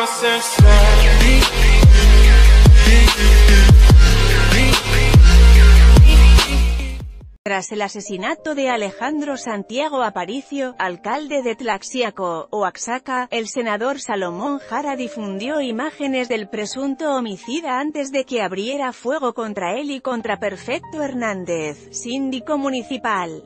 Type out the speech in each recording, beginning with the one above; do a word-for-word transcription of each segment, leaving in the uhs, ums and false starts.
Tras el asesinato de Alejandro Santiago Aparicio, alcalde de Tlaxiaco, Oaxaca, el senador Salomón Jara difundió imágenes del presunto homicida antes de que abriera fuego contra él y contra Perfecto Hernández, síndico municipal.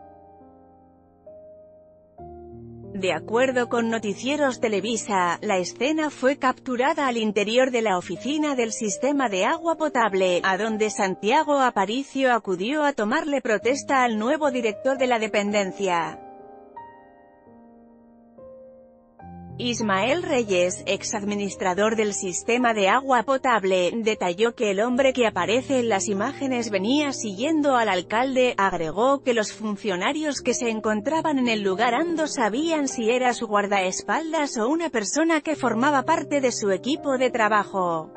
De acuerdo con Noticieros Televisa, la escena fue capturada al interior de la oficina del sistema de agua potable, a donde Santiago Aparicio acudió a tomarle protesta al nuevo director de la dependencia. Ismael Reyes, exadministrador del sistema de agua potable, detalló que el hombre que aparece en las imágenes venía siguiendo al alcalde. Agregó que los funcionarios que se encontraban en el lugar no sabían si era su guardaespaldas o una persona que formaba parte de su equipo de trabajo.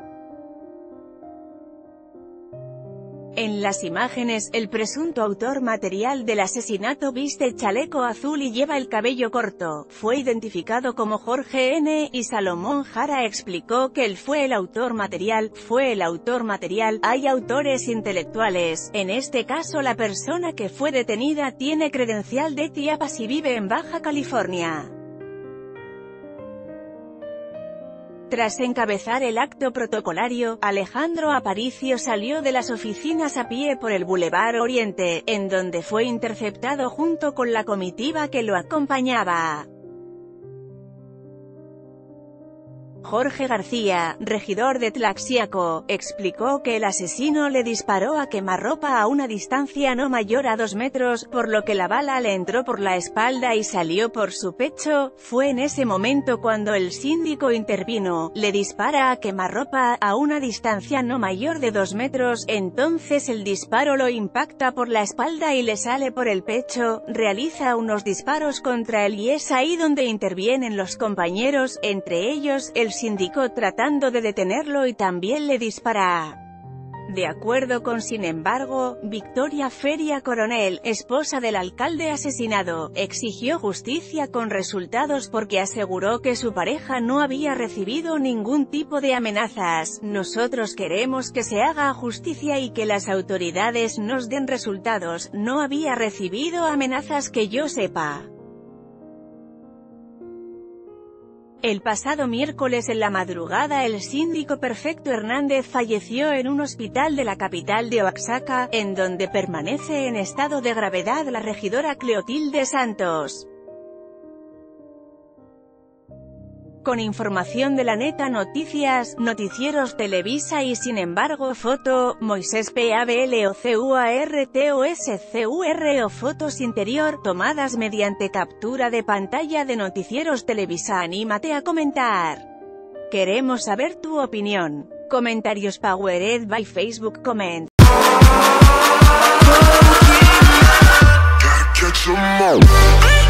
En las imágenes, el presunto autor material del asesinato viste chaleco azul y lleva el cabello corto. Fue identificado como Jorge N., y Salomón Jara explicó que él fue el autor material. Fue el autor material. Hay autores intelectuales. En este caso la persona que fue detenida tiene credencial de Chiapas y vive en Baja California. Tras encabezar el acto protocolario, Alejandro Aparicio salió de las oficinas a pie por el Boulevard Oriente, en donde fue interceptado junto con la comitiva que lo acompañaba. Jorge García, regidor de Tlaxiaco, explicó que el asesino le disparó a quemarropa a una distancia no mayor a dos metros, por lo que la bala le entró por la espalda y salió por su pecho. Fue en ese momento cuando el síndico intervino, le dispara a quemarropa, a una distancia no mayor de dos metros, entonces el disparo lo impacta por la espalda y le sale por el pecho, realiza unos disparos contra él y es ahí donde intervienen los compañeros, entre ellos, el síndico tratando de detenerlo y también le dispara. De acuerdo con sin embargo, Victoria Feria Coronel, esposa del alcalde asesinado, exigió justicia con resultados porque aseguró que su pareja no había recibido ningún tipo de amenazas. Nosotros queremos que se haga justicia y que las autoridades nos den resultados. No había recibido amenazas que yo sepa. El pasado miércoles en la madrugada el síndico Perfecto Hernández falleció en un hospital de la capital de Oaxaca, en donde permanece en estado de gravedad la regidora Cleotilde Santos. Con información de La Neta Noticias, Noticieros Televisa y sin embargo foto, Moisés Pablocuartos fotos interior, tomadas mediante captura de pantalla de Noticieros Televisa. Anímate a comentar. Queremos saber tu opinión. Comentarios powered by Facebook Comment.